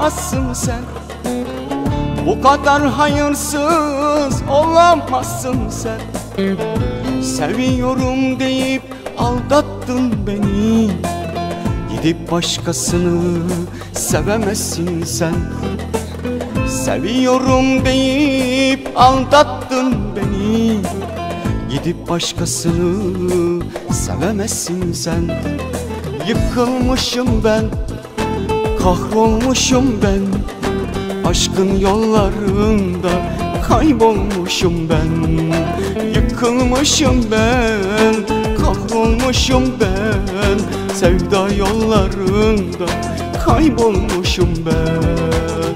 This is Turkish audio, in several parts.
olamazsın sen. Bu kadar hayırsız olamazsın sen. Seviyorum deyip aldattın beni. Gidip başkasını sevemezsin sen. Seviyorum deyip aldattın beni. Gidip başkasını sevemezsin sen. Yıkılmışım ben, kahrolmuşum ben. Aşkın yollarında kaybolmuşum ben. Yıkılmışım ben, kahrolmuşum ben. Sevda yollarında kaybolmuşum ben.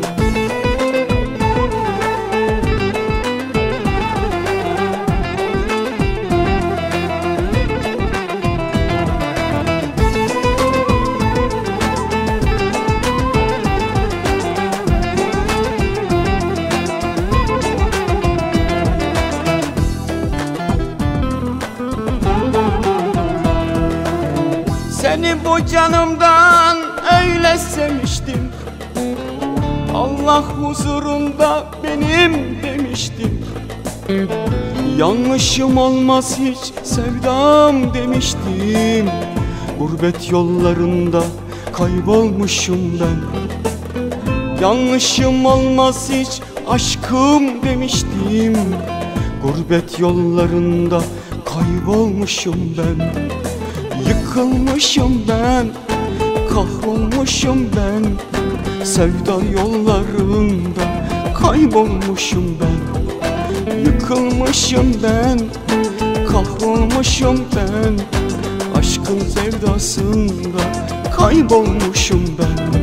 Seni bu canımdan öyle sevmiştim. Allah huzurunda benim demiştim. Yanlışım olmaz hiç sevdam demiştim. Gurbet yollarında kaybolmuşum ben. Yanlışım olmaz hiç aşkım demiştim. Gurbet yollarında kaybolmuşum ben. Yıkılmışım ben, kahrolmuşum ben. Sevda yollarında kaybolmuşum ben. Yıkılmışım ben, kahrolmuşum ben. Aşkın sevdasında kaybolmuşum ben.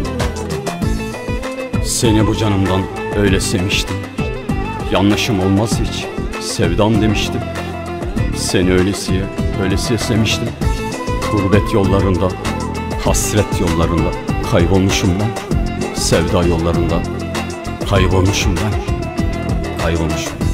Seni bu canımdan öyle sevmiştim. Yanlışım olmaz hiç sevdam demiştim. Seni öylesiye sevmiştim. Gurbet yollarında, hasret yollarında kaybolmuşum ben. Sevda yollarında kaybolmuşum ben. Kaybolmuşum.